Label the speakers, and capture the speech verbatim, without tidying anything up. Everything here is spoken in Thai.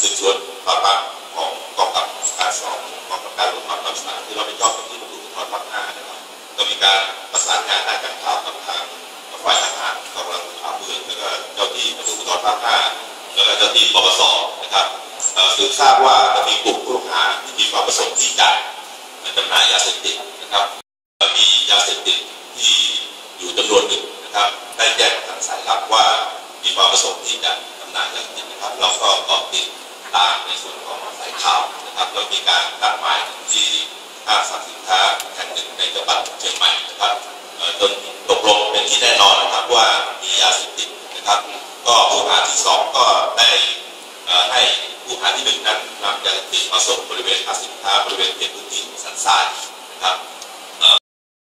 Speaker 1: สืบสวนปราบปรามของกองทัพการสองกองทัพการรบภาคสามที่เราเป็นเจ้าหน้าที่ตำรวจภูธรภาคห้านะครับก็มีการประสานงานด้านการข่าวกับทางฝ่ายทหารกำลังข่าวเมืองแล้วก็เจ้าที่ตำรวจภูธรภาคห้าแล้วก็เจ้าที่ปปสนะครับสืบทราบว่าจะมีกลุ่มผู้ต้องหาที่มีความประสงค์ที่จะจำหน่ายยาเสพติดนะครับมียาเสพติดที่อยู่จำนวนหนึ่งนะครับได้แจ้งทางสายลับว่ามีความประสงค์ที่จะจำหน่ายยาเสพติดนะครับเราก็เกาะติดตามในส่วนของสายข่าวนะครับเรามีการตั้งหมายที่ห้างสรรพสินค้าแห่งหนึ่งในจังหวัดเชียงใหม่นะครับจนตกลงเป็นที่แน่นอนนะครับว่ามียาเสพติดนะครับก็ผู้หาที่สองก็ได้ให้ผู้หาที่หนึ่งนั้นนำยาเสพติดมาส่งบริเวณห้างสินค้าบริเวณเขตพื้นที่สันทรายนะครับ